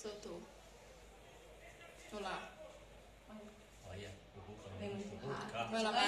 Soltou. Olá. Olha, o Hulk Vem muito rápido. carro. Vai lá, vai